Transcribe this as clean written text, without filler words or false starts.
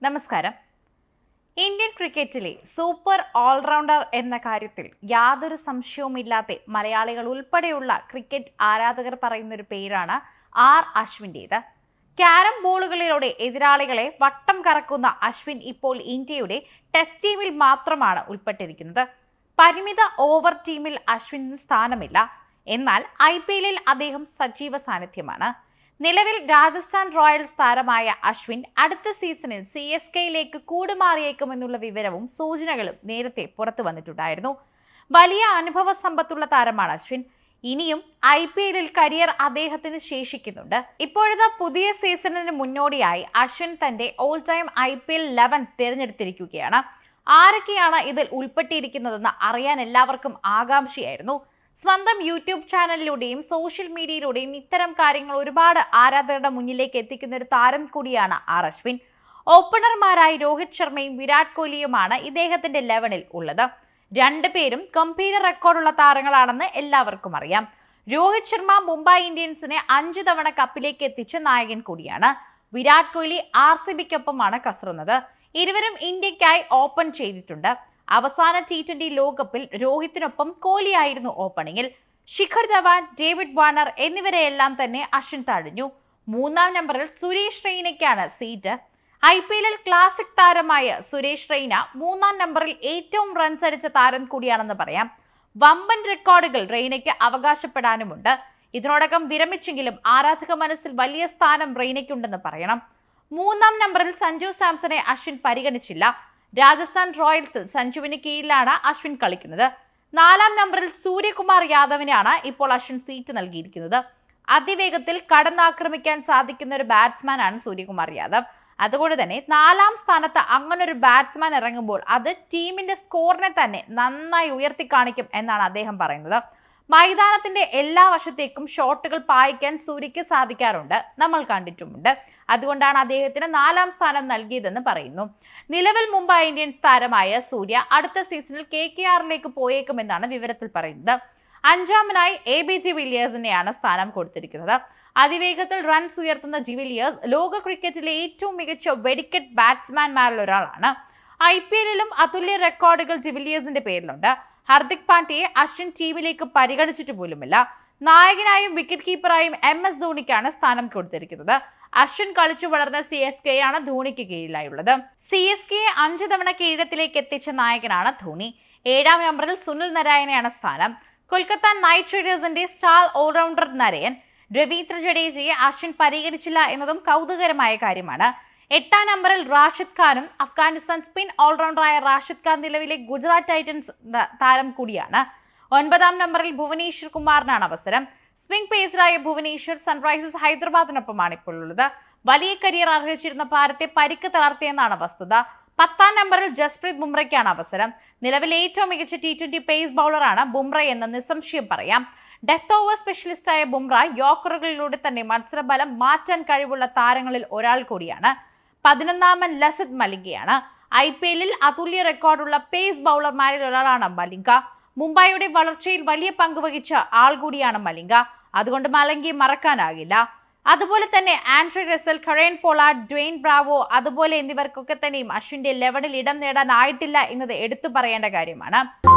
നമസ്കാരം. ഇന്ത്യൻ ക്രിക്കറ്റിലെ super allrounder എന്ന കാര്യത്തിൽ യാതൊരു സംശയവുമില്ലാതെ മലയാളികൾ ഉൾപ്പെടെയുള്ള ക്രിക്കറ്റ് ആരാധകർ പറയുന്നൊരു പേരാണ് അശ്വിൻ്റേത്. ക്യാരം ബോളുകളിലൂടെ എതിരാളികളെ വട്ടം കറക്കുന്ന അശ്വിൻ ഇപ്പോൾ ഇന്ത്യയുടെ ടെസ്റ്റ് ടീമിൽ മാത്രമാണ് ഉൾപ്പെട്ടിരിക്കുന്നത്. പരിമിത ഓവർ ടീമിൽ അശ്വിന് സ്ഥാനമില്ല. എന്നാൽ IPL അദ്ദേഹം സജീവ സാന്നിധ്യമാണ്. നിലവിൽ രാജസ്ഥാൻ റോയൽസ് താരമായ അശ്വിൻ അടുത്ത സീസണിൽ CSKയിലേക്ക് കൂടുമാറിയേക്കുമെന്നുള്ള വിവരവും സൂചനകളും നേരത്തെ പുറത്തു വന്നിട്ടുണ്ടായിരുന്നു. വലിയ അനുഭവ സമ്പത്തുള്ള താരമാണ് അശ്വിൻ. ഇനിയും IPLൽ കരിയർ അദ്ദേഹത്തിന് ശേഷിക്കുന്നുണ്ട്. ഇപ്പോഴത്തെ പുതിയ സീസണിന് മുന്നോടിയായി അശ്വിൻ തന്റെ ഓൾ ടൈം IPL 11 തിരഞ്ഞെടുത്തിരിക്കുകയാണ്. ആരൊക്കെയാണ് ഇതിൽ ഉൾപ്പെട്ടിരിക്കുന്നതെന്ന് അറിയാൻ എല്ലാവർക്കും ആകാംക്ഷയായിരുന്നു. സ്വന്തം യൂട്യൂബ് ചാനലിലൂടെയും സോഷ്യൽ മീഡിയയിലൂടെയും ഇത്തരം കാര്യങ്ങൾ ഒരുപാട് ആരാധകരുടെ മുന്നിലേക്ക് എത്തിക്കുന്ന ഒരു താരം കൂടിയാണ് അശ്വിൻ. ഓപ്പണർമാരായി രോഹിത് ശർമ്മയും വിരാട് കോഹ്ലിയുമാണ് ഇദ്ദേഹത്തിന്റെ 11ൽ ഉള്ളത്. രണ്ടുപേരും ഗംഭീര റെക്കോർഡുള്ള താരങ്ങളാണെന്ന് എല്ലാവർക്കും അറിയാം. രോഹിത് ശർമ്മ മുംബൈ ഇന്ത്യൻസിനെ 5 തവണ കപ്പിലേക്ക് എത്തിച്ച നായകൻ കൂടിയാണ്. വിരാട് കോഹ്ലി RCBക്കൊപ്പമാണ് കസറുന്നത്. ഇരുവരും ഇന്ത്യക്കായി ഓപ്പൺ ചെയ്തിട്ടുണ്ട്. അവസാന T20 ലോകകപ്പിൽ രോഹിത്തിനൊപ്പം കോഹ്ലിയായിരുന്നു ഓപ്പണിംഗിൽ. ശിഖർ ധവാൻ, ഡേവിഡ് വാർണർ എന്നിവരെയെല്ലാം തന്നെ അശ്വിൻ തഴഞ്ഞു. 3ാം നമ്പറിൽ സുരേഷ് റെയ്നയ്ക്കാണ് സീറ്റ്. IPLൽ ക്ലാസിക് താരമായ സുരേഷ് റെയ്ന 3ാം നമ്പറിൽ ഏറ്റവും റൺസ് അടിച്ച താരം കൂടിയാണെന്ന് പറയാം. വമ്പൻ റെക്കോർഡുകൾ റെയ്നയ്ക്ക് അവകാശപ്പെടാനുമുണ്ട്. ഇതിനോടകം വിരമിച്ചെങ്കിലും ആരാധക മനസ്സിൽ വലിയ സ്ഥാനം റെയ്നയ്ക്കുണ്ടെന്ന് പറയണം. 3ാം നമ്പറിൽ സഞ്ജു സാംസണെ അശ്വിൻ പരിഗണിച്ചില്ല. രാജസ്ഥാൻ റോയൽസിൽ സഞ്ജുവിന് കീഴിലാണ് അശ്വിൻ കളിക്കുന്നത്. 4ാം നമ്പറിൽ സൂര്യകുമാർ യാദവിനാണ് ഇപ്പോൾ അശ്വിൻ സീറ്റ് നൽകിയിരിക്കുന്നത്. അതിവേഗത്തിൽ കടന്നാക്രമിക്കാൻ സാധിക്കുന്ന ഒരു ബാറ്റ്സ്മാനാണ് സൂര്യകുമാർ യാദവ്. അതുകൊണ്ട് തന്നെ 4ാം സ്ഥാനത്ത് അങ്ങനൊരു ബാറ്റ്സ്മാൻ ഇറങ്ങുമ്പോൾ അത് ടീമിന്റെ സ്കോറിനെ തന്നെ നന്നായി ഉയർത്തി കാണിക്കും എന്നാണ് അദ്ദേഹം പറയുന്നത്. മൈതാനത്തിന്റെ എല്ലാ വശത്തേക്കും ഷോട്ടുകൾ പായിക്കാൻ സൂര്യക്ക് സാധിക്കാറുണ്ട്, നമ്മൾ കണ്ടിട്ടുമുണ്ട്. അതുകൊണ്ടാണ് അദ്ദേഹത്തിന് 4ാം സ്ഥാനം നൽകിയതെന്ന് പറയുന്നു. നിലവിൽ മുംബൈ ഇന്ത്യൻസ് താരമായ സൂര്യ അടുത്ത സീസണിൽ KKRലേക്ക് പോയേക്കുമെന്നാണ് വിവരത്തിൽ പറയുന്നത്. 5ാമനായി ABG വില്ലിയേഴ്സിനെയാണ് സ്ഥാനം കൊടുത്തിരിക്കുന്നത്. അതിവേഗത്തിൽ റൺസ് ഉയർത്തുന്ന വില്ലിയേഴ്സ് ലോക ക്രിക്കറ്റിലെ ഏറ്റവും മികച്ച വെടിക്കെട്ട് ബാറ്റ്സ്മാൻമാരിൽ ഒരാളാണ്. IPLലും അതുല്യ റെക്കോർഡുകൾ വില്ലിയേഴ്സിന്റെ പേരിലുണ്ട്. ഹർദിക് പാണ്ഡ്യയെ അശ്വിൻ ടീമിലേക്ക് പരിഗണിച്ചിട്ട് പോലുമില്ല. നായകനായും വിക്കറ്റ് കീപ്പറായും MS ധോണിക്കാണ് സ്ഥാനം കൊടുത്തിരിക്കുന്നത്. അശ്വിൻ കളിച്ചു വളർന്ന CSKയാണ് ധോണിക്ക് കീഴിലായുള്ളത്. CSKയെ 5 തവണ കിരീടത്തിലേക്ക് എത്തിച്ച നായകനാണ് ധോണി. 7ാം നമ്പറിൽ സുനിൽ നരായനെയാണ് സ്ഥാനം. കൊൽക്കത്ത നൈറ്റ് റൈഡേഴ്സിന്റെ സ്റ്റാർ ഓൾറൗണ്ടർ നരയൻ. രവീന്ദ്ര ജഡേജയെ അശ്വിൻ പരിഗണിച്ചില്ല എന്നതും കൗതുകകരമായ കാര്യമാണ്. 8ാം നമ്പറിൽ റാഷിദ് ഖാനും അഫ്ഗാനിസ്ഥാൻ സ്പിൻ ഓൾറൗണ്ടറായ റാഷിദ് ഖാൻ നിലവിലെ ഗുജറാത്ത് ടൈറ്റൻസ് താരം കൂടിയാണ്. 9ാം നമ്പറിൽ ഭുവനേശ്വർ കുമാറിനാണ് അവസരം. സ്വിംഗ് പേസറായ ഭുവനേശ്വർ സൺറൈസേഴ്സ് ഹൈദരാബാദിനൊപ്പമാണ് ഇപ്പോൾ ഉള്ളത്. വലിയ കരിയർ അർഹിച്ചിരുന്ന ഭാരത്തെ പരിക്ക് തളർത്തിയെന്നാണ് വസ്തുത. 10ാം നമ്പറിൽ ജസ്പ്രീത് ബുംറയ്ക്കാണ് അവസരം. നിലവിൽ ഏറ്റവും മികച്ച T20 പേസ് ബൗളറാണ് ബുംറ എന്ന് നിസ്സംശയം പറയാം. ഡെത്ത് ഓവർ സ്പെഷ്യലിസ്റ്റായ ബുംറ യോർക്കറുകളിലൂടെ തന്നെ മത്സരബലം മാറ്റാൻ കഴിവുള്ള താരങ്ങളിൽ ഒരാൾ കൂടിയാണ്. 11ാമൻ ലസിത് മലിംഗയാണ്. IPLൽ അതുല്യ റെക്കോർഡുള്ള പേസ് ബൗളർമാരിൽ ഒരാളാണ് മലിംഗ. മുംബൈയുടെ വളർച്ചയിൽ വലിയ പങ്കുവഹിച്ച ആൾ കൂടിയാണ് മലിംഗ. അതുകൊണ്ട് മലിംഗയെ മറക്കാനാകില്ല. അതുപോലെ തന്നെ Andre Russell, Kieron Pollard, Dwayne Bravo അതുപോലെ എന്നിവർക്കൊക്കെ തന്നെയും അശ്വിന്റെ 11ൽ ഇടം നേടാനായിട്ടില്ല എന്നത് എടുത്തു പറയേണ്ട കാര്യമാണ്.